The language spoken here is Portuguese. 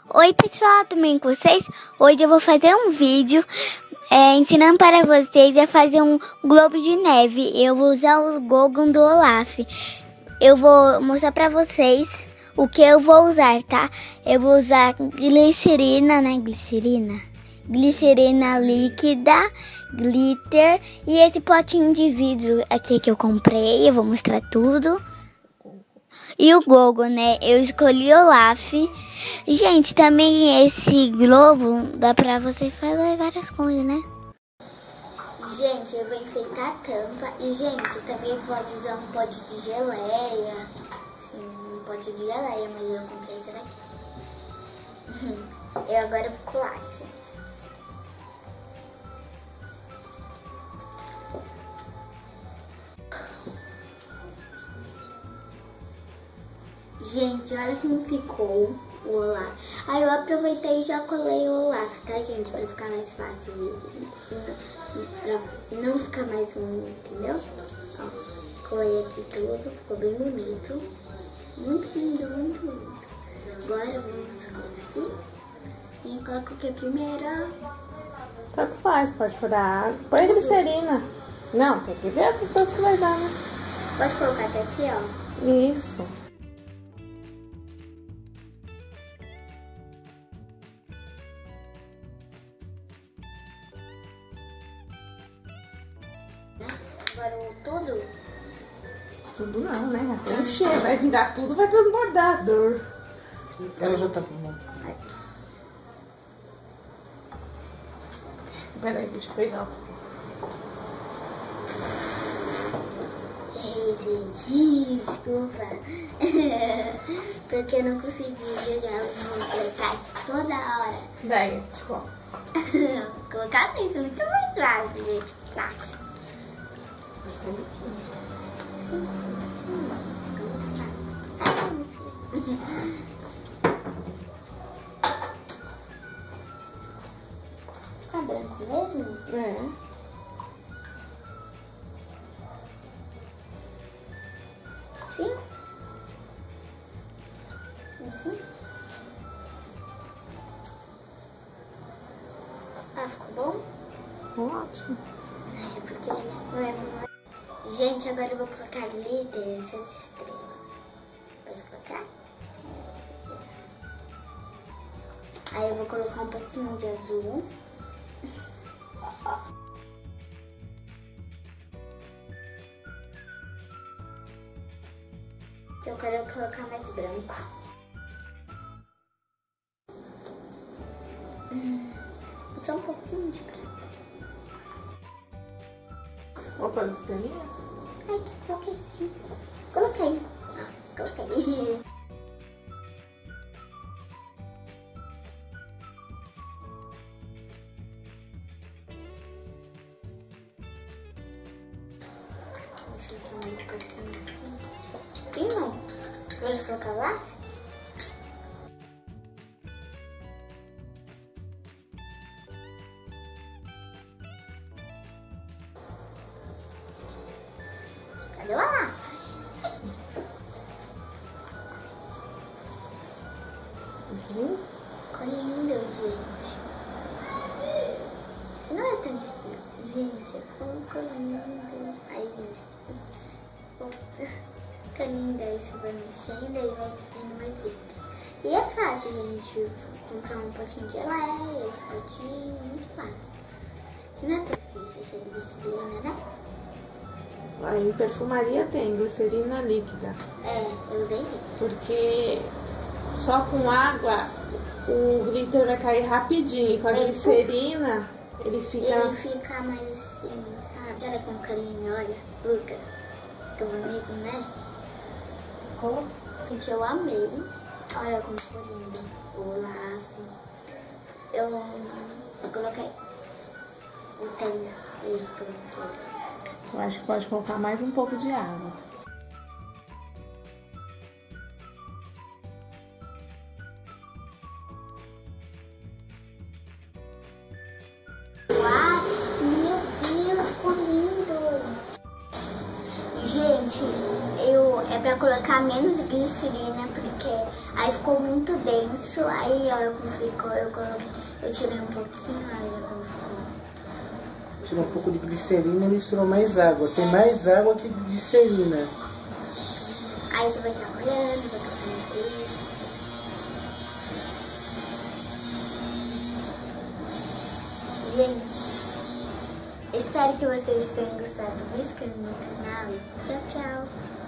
Oi pessoal, tudo bem com vocês? Hoje eu vou fazer um vídeo ensinando para vocês a fazer um globo de neve. Eu vou usar o Gogon do Olaf. Eu vou mostrar para vocês o que eu vou usar, tá? Eu vou usar glicerina, né? Glicerina líquida, glitter e esse potinho de vidro aqui que eu comprei. Eu vou mostrar tudo. E o Gogon, né? Eu escolhi o Olaf. Gente, também esse globo dá pra você fazer várias coisas, né? Gente, eu vou enfeitar a tampa. E, gente, também pode usar um pote de geleia. Sim, um pote de geleia, mas eu comprei esse daqui. Eu agora vou colar, gente. Gente, olha como ficou o Olaf. Aí eu aproveitei e já colei o Olaf, tá, gente? Pra ficar mais fácil o vídeo. Pra não ficar mais longo, entendeu? Ó, colei aqui tudo, ficou bem bonito. Muito lindo, muito lindo. Agora vamos colocar aqui. E coloco aqui a primeira. Tanto faz, pode pôr a água. Põe a glicerina. Não, tem que ver o tanto que vai dar, né? Pode colocar até aqui, ó. Isso. Agora tudo? Tudo não, né? Até encher, vai virar tudo, vai transbordar. Dor. Ela já tá com mão. Peraí, deixa eu pegar. Ei, gente, desculpa. Porque eu não consegui jogar o moleque toda hora. Daí, tipo. Colocar isso muito mais fácil, gente. Prático. Sim. Fica branco mesmo? É. Assim? Assim? Ah, ficou bom? Ótimo. É porque não é. Gente, agora eu vou colocar glitter, essas estrelas. Pode colocar? Aí eu vou colocar um pouquinho de azul. Eu quero colocar mais branco. Só um pouquinho de branco. Vou pôr as estrelinhas? Ai, coloquei sim. Coloquei. Coloquei. Deixa eu só um pouquinho assim. Sim, mãe? Pode colocar lá? Cadê o Olaf? Ficou lindo, gente. Não é tão difícil. Gente, ficou lindo. Ai, gente. Fica linda. Aí você vai mexendo e vai ficando mais dentro. E é fácil, gente. Comprar um potinho de geleia, esse potinho, muito fácil. Não é tão difícil essa glicerina, né? Aí em perfumaria tem glicerina líquida. É, eu usei líquido. Porque só com água o glitter vai cair rapidinho. E com a glicerina ele fica mais assim, sabe? Olha com carinho, olha. Lucas, teu amigo, né? Como? Gente, eu amei. Olha como ficou lindo. O Olaf. Eu coloquei o tênis dele por todo. Eu acho que pode colocar mais um pouco de água. Uau, meu Deus, ficou lindo. Gente, é pra colocar menos glicerina, porque aí ficou muito denso. Aí, olha como ficou. Eu tirei um pouquinho, olha como ficou. Tirou um pouco de glicerina e misturou mais água. Tem mais água que glicerina. Aí você vai chacoalhando, vai tocando assim. Gente, espero que vocês tenham gostado do inscreve no canal. Tchau, tchau.